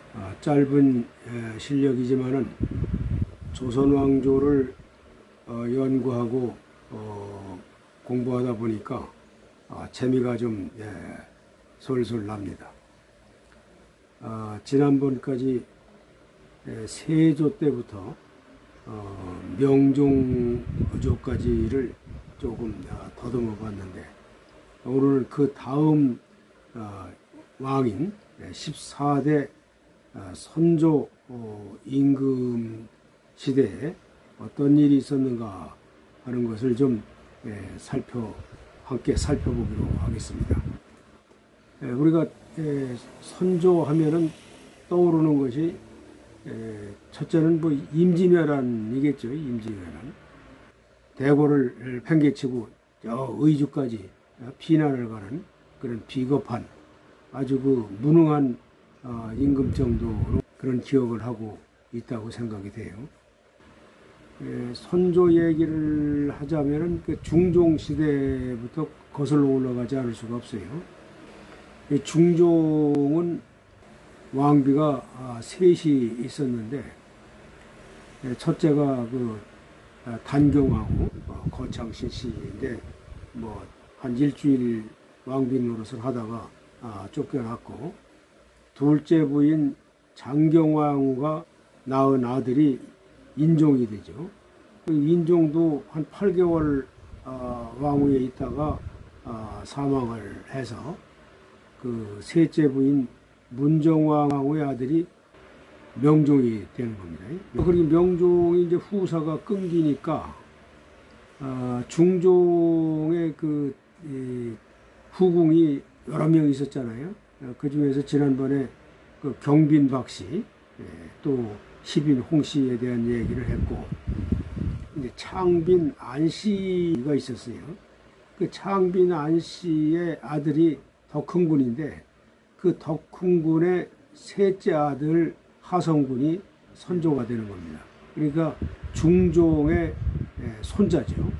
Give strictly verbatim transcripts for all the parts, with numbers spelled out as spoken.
아, 짧은 에, 실력이지만은 조선 왕조를 어, 연구하고 어, 공부하다 보니까 아, 재미가 좀 예, 솔솔 납니다. 아, 지난번까지 예, 세조 때부터 어, 명종조까지를 조금 아, 더듬어 봤는데, 오늘 그 다음 어, 왕인 십사 대 어, 선조 어, 임금 시대에 어떤 일이 있었는가 하는 것을 좀 예, 살펴 함께 살펴보기로 하겠습니다. 예, 우리가 예, 선조하면은 떠오르는 것이 예, 첫째는 뭐 임진왜란이겠죠. 임진왜란. 대궐을 팽개치고 저 의주까지 피난을 가는 그런 비겁한 아주 그 무능한 어, 임금 정도로 그런 기억을 하고 있다고 생각이 돼요. 예, 선조 얘기를 하자면은 그 중종 시대부터 거슬러 올라가지 않을 수가 없어요. 이 중종은 왕비가 아, 셋이 있었는데, 예, 첫째가 그 아, 단경하고 어, 거창신씨인데 뭐 한 일주일 왕비 노릇을 하다가 아, 쫓겨났고, 둘째 부인 장경왕후가 낳은 아들이 인종이 되죠. 그 인종도 한 팔 개월 어, 왕위에 있다가 어, 사망을 해서 그 셋째 부인 문정왕후의 아들이 명종이 되는 겁니다. 그리고 명종이 이제 후사가 끊기니까 어, 중종의 그 이, 후궁이 여러 명 있었잖아요. 그 중에서 지난번에 그 경빈박씨, 예, 또 시빈 홍씨에 대한 얘기를 했고, 이제 창빈 안씨가 있었어요. 그 창빈 안씨의 아들이 덕흥군인데, 그 덕흥군의 셋째 아들 하성군이 선조가 되는 겁니다. 그러니까 중종의 손자죠.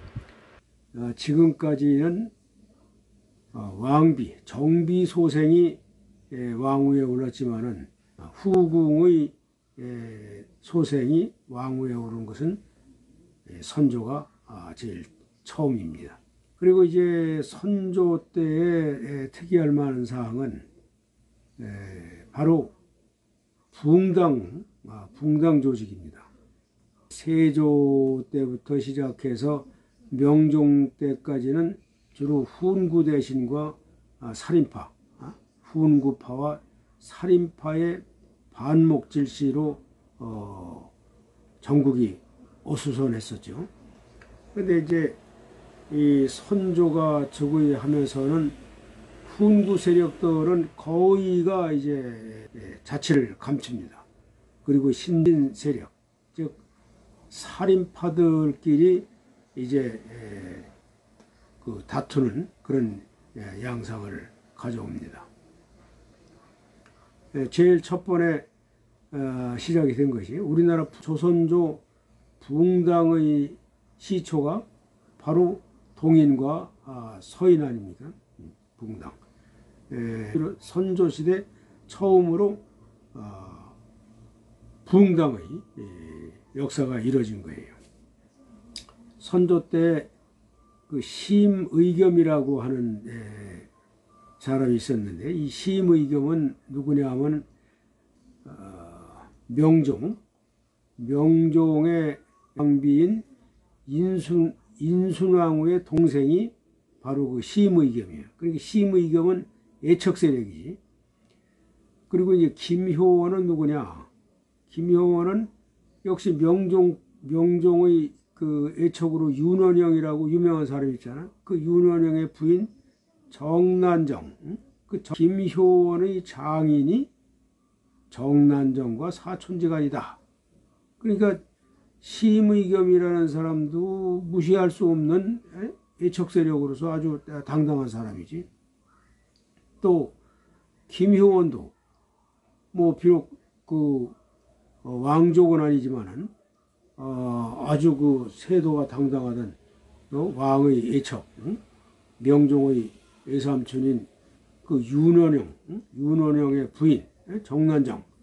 어, 지금까지는 어, 왕비, 정비 소생이 예, 왕위에 올랐지만은 후궁의 예, 소생이 왕위에 오른 것은 예, 선조가 아, 제일 처음입니다. 그리고 이제 선조 때의 예, 특이할 만한 사항은 예, 바로 붕당, 아, 붕당 조직입니다. 세조 때부터 시작해서 명종 때까지는 주로 훈구 대신과 아, 살인파, 아, 훈구파와 살인파의 반목질시로 어, 전국이 어수선했었죠. 그런데 이제 이 선조가 즉위하면서는 훈구 세력들은 거의가 이제 자치를 감춥니다. 그리고 신진 세력, 즉 살인파들끼리 이제 그 다투는 그런 양상을 가져옵니다. 제일 첫 번에 시작이 된 것이 우리나라 조선조 붕당의 시초가 바로 동인과 서인 아닙니까? 붕당. 선조시대 처음으로 붕당의 역사가 이뤄진 거예요. 선조 때 그 심의겸이라고 하는 에, 사람이 있었는데, 이 심의겸은 누구냐 하면 어, 명종, 명종의 왕비인 인순, 인순왕후의 동생이 바로 그 심의겸이에요. 그러니까 심의겸은 애척 세력이지. 그리고 이제 김효원은 누구냐? 김효원은 역시 명종, 명종의 그 애척으로 윤원영이라고 유명한 사람이 있잖아. 그 윤원영의 부인 정난정. 그 김효원의 장인이 정난정과 사촌지간이다. 그러니까 심의겸이라는 사람도 무시할 수 없는 애척 세력으로서 아주 당당한 사람이지. 또 김효원도 뭐 비록 그 왕족은 아니지만은 어, 아주 그 세도가 당당하던 어, 왕의 애척, 응? 명종의 외삼촌인 그 윤원영, 응? 윤원영의 부인 정난정,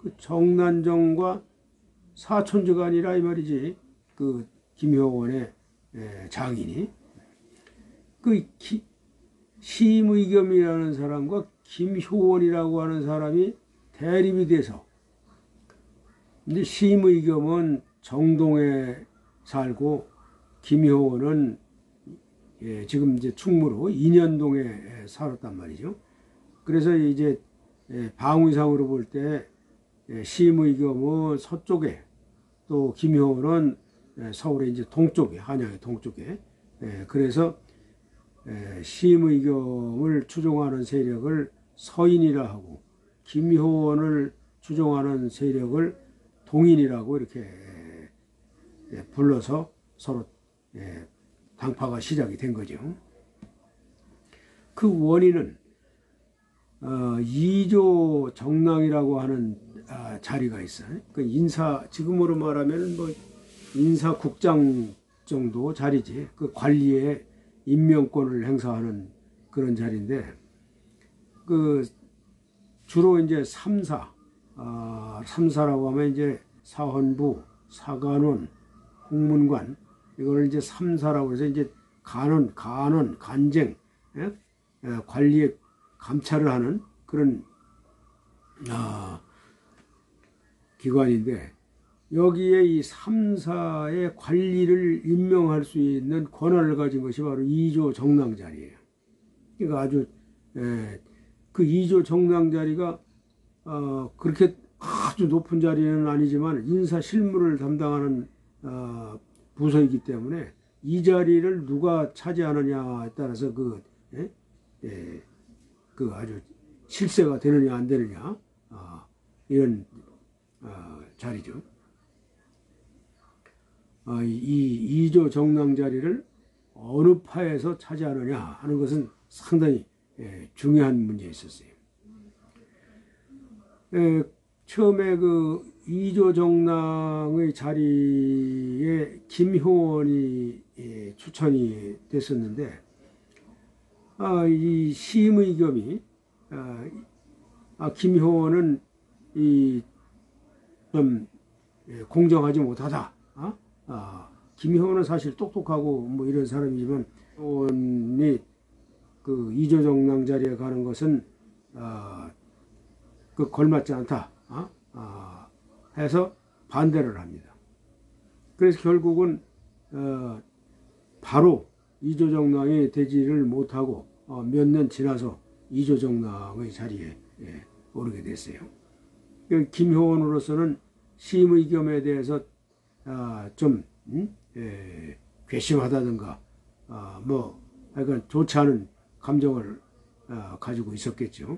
그 정난정과 사촌즈가 아니라 이 말이지. 그 김효원의 에, 장인이 그 기, 심의겸이라는 사람과 김효원이라고 하는 사람이 대립이 돼서, 근데 심의겸은 정동에 살고 김효원은 예, 지금 이제 충무로 인현동에 살았단 말이죠. 그래서 이제 예, 방위상으로 볼 때 예, 심의겸은 서쪽에, 또 김효원은 예, 서울의 이제 동쪽에, 한양의 동쪽에. 예, 그래서 예, 심의겸을 추종하는 세력을 서인이라 하고, 김효원을 추종하는 세력을 동인이라고 이렇게 예, 불러서 서로 예, 당파가 시작이 된 거죠. 그 원인은 어, 이조 정랑이라고 하는 아, 자리가 있어요. 그 인사, 지금으로 말하면 뭐 인사국장 정도 자리지. 그 관리의 임명권을 행사하는 그런 자리인데, 그 주로 이제 삼사, 아, 삼사라고 하면 이제 사헌부, 사간원, 홍문관, 이걸 이제 삼사라고 해서 이제 간원, 간원, 간쟁, 예? 예, 관리의 감찰을 하는 그런 아, 기관인데, 여기에 이 삼사의 관리를 임명할 수 있는 권한을 가진 것이 바로 이조 정랑 자리예요. 그러니까 아주 예, 그 이조 정랑 자리가 어, 그렇게 아주 높은 자리는 아니지만 인사 실무를 담당하는 어, 부서이기 때문에 이 자리를 누가 차지하느냐에 따라서 그, 예? 예, 그 아주 실세가 되느냐 안 되느냐 어, 이런 어, 자리죠. 어, 이 이조 정랑 자리를 어느 파에서 차지하느냐 하는 것은 상당히 예, 중요한 문제에 있었어요. 예, 처음에 그 이조 정랑의 자리에 김효원이 예, 추천이 됐었는데, 아, 이 심의겸이 아, 아, 김효원은 이 좀 예, 공정하지 못하다. 어? 아, 김효원은 사실 똑똑하고 뭐 이런 사람이지만, 효원이 그 이조 정랑 자리에 가는 것은 아, 그 걸맞지 않다. 어? 아, 해서 반대를 합니다. 그래서 결국은 어, 바로 이조 정랑이 되지를 못하고 어, 몇 년 지나서 이조 정랑의 자리에 예, 오르게 됐어요. 김효원으로서는 심의겸에 대해서 아, 좀 음? 예, 괘씸하다든가 아, 뭐 하여간 좋지 않은 감정을 아, 가지고 있었겠죠.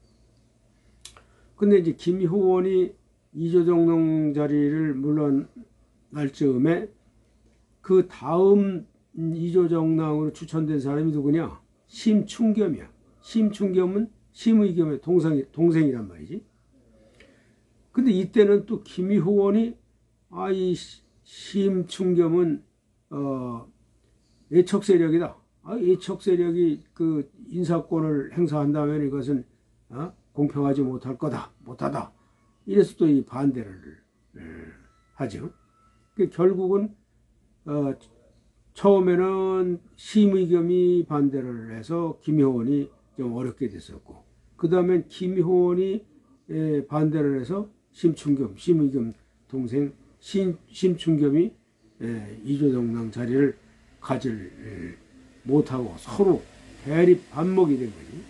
근데 이제 김효원이 이조 정랑 자리를 물러날 즈음에 그 다음 이조 정랑으로 추천된 사람이 누구냐? 심충겸이야. 심충겸은 심의겸의 동생, 동생이란 말이지. 근데 이때는 또 김효원이 아, 이 심충겸은 어, 애척 세력이다. 아, 애척 세력이 그 인사권을 행사한다면 이것은 어? 공평하지 못할 거다, 못하다. 이래서 또 이 반대를 에, 하죠. 그 결국은 어, 처음에는 심의겸이 반대를 해서 김효원이 좀 어렵게 됐었고, 그 다음엔 김효원이 에, 반대를 해서 심충겸, 심의겸 동생 심, 심충겸이 에, 이조 정랑 자리를 가질 에, 못하고 서로 대립 반목이 된 거지.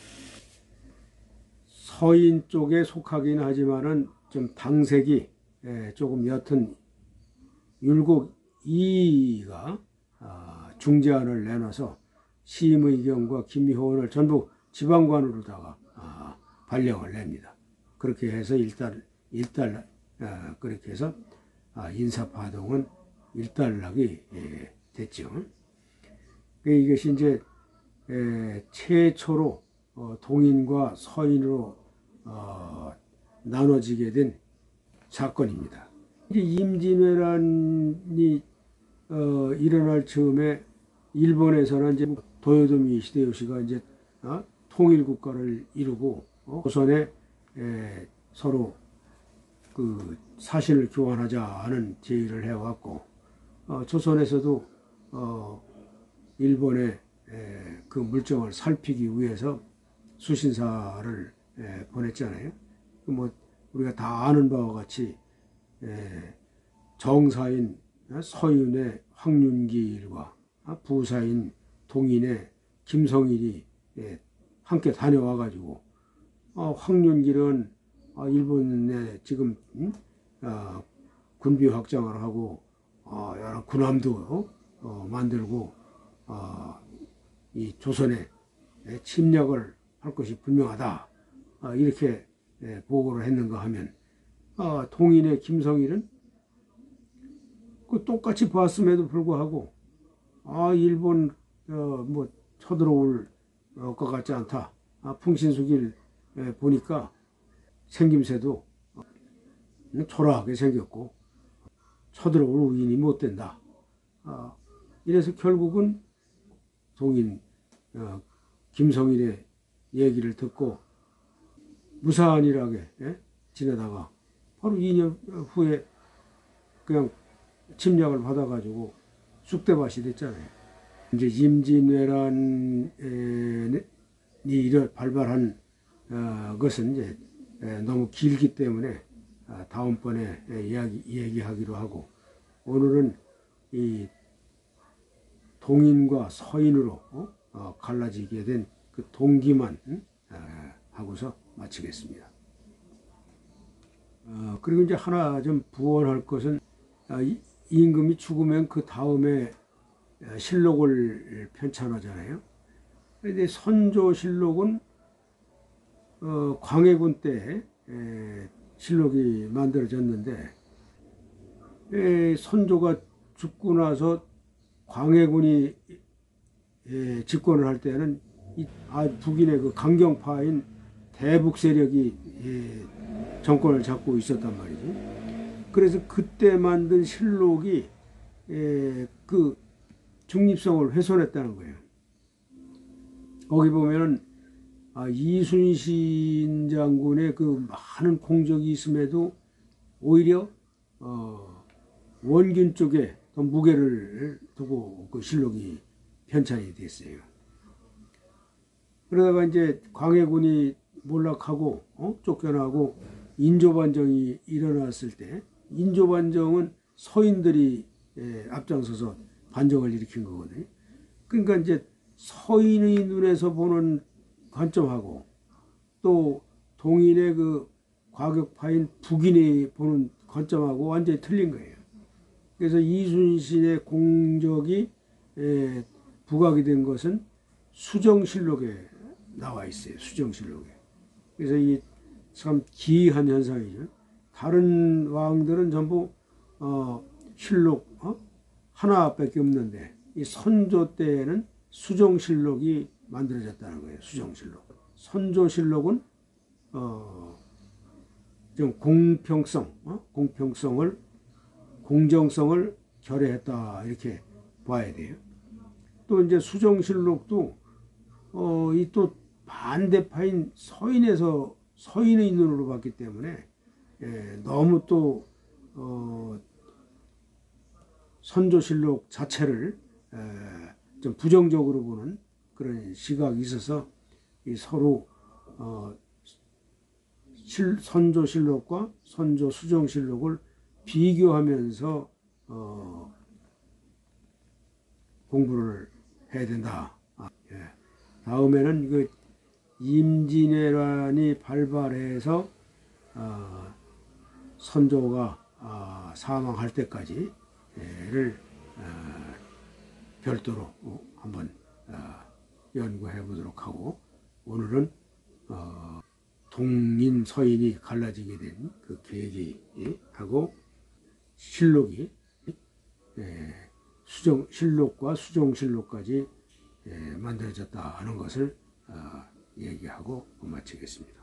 서인 쪽에 속하긴 하지만은 좀 당색이 에, 조금 옅은 율곡 이가 아, 중재안을 내놔서 심의겸과 김효원을 전부 지방관으로다가 아, 발령을 냅니다. 그렇게 해서 일단 일단 아, 그렇게 해서 아, 인사파동은 일단락이 예, 됐죠. 이것이 이제 에, 최초로 어, 동인과 서인으로 어, 나눠지게 된 사건입니다. 이제 임진왜란이 어, 일어날 즈음에 일본에서는 이제 도요토미 히데요시가 이제 어, 통일 국가를 이루고 어, 조선에 에, 서로 그 사신을 교환하자는 제의를 해왔고, 어, 조선에서도 어, 일본의 에, 그 물정을 살피기 위해서 수신사를 에, 보냈잖아요. 뭐 우리가 다 아는 바와 같이 에, 정사인 서윤의 황윤길과 부사인 동인의 김성일이 에, 함께 다녀와 가지고 어, 황윤길은 어, 일본에 지금 음? 어, 군비 확장을 하고 어, 여러 군함도 어, 만들고 어, 이 조선에 침략을 할 것이 분명하다. 어, 이렇게 예, 보고를 했는가 하면 어, 동인의 김성일은 그 똑같이 봤음에도 불구하고 아 일본 어, 뭐 쳐들어올 어, 것 같지 않다. 아, 풍신수길 예, 보니까 생김새도 어, 초라하게 생겼고 쳐들어올 우인이 못 된다. 아, 이래서 결국은 동인 어, 김성일의 얘기를 듣고 무사안일하게 예? 지내다가 바로 이 년 후에 그냥 침략을 받아가지고 쑥대밭이 됐잖아요. 이제 임진왜란이 이를 발발한 어, 것은 이제 너무 길기 때문에 다음번에 이야기, 이야기하기로 하고, 오늘은 이 동인과 서인으로 어? 어, 갈라지게 된 그 동기만 응? 어, 하고서 마치겠습니다. 어, 그리고 이제 하나 좀 부원할 것은 어, 이, 임금이 죽으면 그 다음에 실록을 편찬하잖아요. 그런데 선조실록은 어, 광해군 때 에, 실록이 만들어졌는데 에, 선조가 죽고 나서 광해군이 에, 집권을 할 때는 이, 아, 북인의 그 강경파인 대북 세력이 에, 정권을 잡고 있었단 말이죠. 그래서 그때 만든 실록이 에, 그 중립성을 훼손했다는 거예요. 거기 보면은 아, 이순신 장군의 그 많은 공적이 있음에도 오히려 어, 원균 쪽에 더 무게를 두고 그 실록이 편찬이 됐어요. 그러다가 이제 광해군이 몰락하고 어? 쫓겨나고 인조반정이 일어났을 때, 인조반정은 서인들이 예, 앞장서서 반정을 일으킨 거거든요. 그러니까 이제 서인의 눈에서 보는 관점하고 또 동인의 그 과격파인 북인이 보는 관점하고 완전히 틀린 거예요. 그래서 이순신의 공적이 에, 부각이 된 것은 수정실록에 나와 있어요. 수정실록에. 그래서 이 참 기이한 현상이죠. 다른 왕들은 전부 어, 실록 어? 하나밖에 없는데 이 선조 때에는 수정실록이 만들어졌다는 거예요. 수정실록. 선조실록은 어, 좀 공평성, 어? 공평성을, 공정성을 결여했다 이렇게 봐야 돼요. 또 이제 수정실록도 어, 이 또 반대파인 서인에서 서인의 눈으로 봤기 때문에 예, 너무 또 어, 선조실록 자체를 에, 좀 부정적으로 보는 그런 시각이 있어서 이 서로 어, 실, 선조실록과 선조 수정실록을 비교하면서 어, 공부를 해야 된다. 아, 예. 다음에는 그 임진왜란이 발발해서 어, 선조가 어, 사망할 때까지를 어, 별도로 한번 어, 연구해 보도록 하고, 오늘은 어, 동인 서인이 갈라지게 된 그 계기하고 실록이 예, 수정 실록과 수정실록까지 예, 만들어졌다 하는 것을 어, 얘기하고 마치겠습니다.